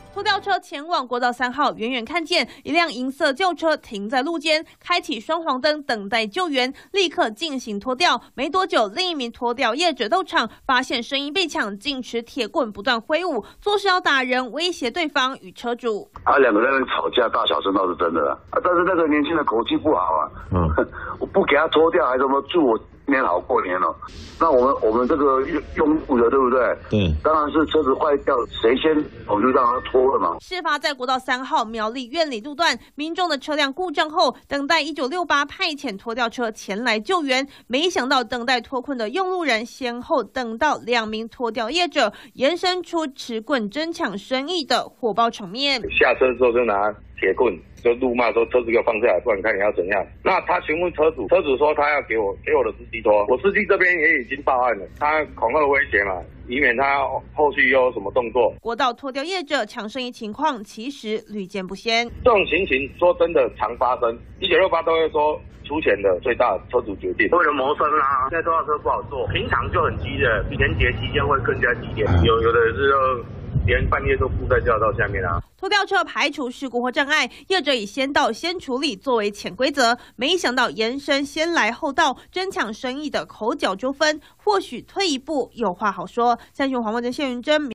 拖吊车前往国道3号，远远看见一辆银色轿车停在路肩，开启双黄灯等待救援，立刻进行拖吊。没多久，另一名拖吊业者到场，发现声音被抢，竟持铁棍不断挥舞，作势要打人，威胁对方与车主。 两个人吵架，大小声倒是真的啦。但是那个年轻人口气不好啊，我不给他拖吊，还什么祝我年好过年哦。那我们这个用户的对不对？对，当然是车子坏掉，谁先我们就让他拖了嘛。 事发在国道3号苗栗苑里路段，民众的车辆故障后，等待1968派遣拖吊车前来救援，没想到等待脱困的用路人先后等到2名拖吊业者延伸出持棍争抢生意的火爆场面。 下车之后就拿铁棍就怒骂说车子给我放下来，不然看你要怎样。那他询问车主，车主说他要给我的司机拖，我司机这边也已经报案了，他恐吓威胁嘛，以免他后续又有什么动作。 国道拖吊业者抢生意情况其实屡见不鲜， 这种情形说真的常发生，1968都会说出钱的最大车主决定，为了谋生啊，现在拖吊车不好做，平常就很激烈，比年节期间会更加激烈，有的是连半夜都铺在驾道下面啊。 拖吊车排除事故或障碍，业者以先到先处理作为潜规则，没想到延伸先来后到，争抢生意的口角纠纷，或许退一步有话好说。三雄黄文珍、谢云珍。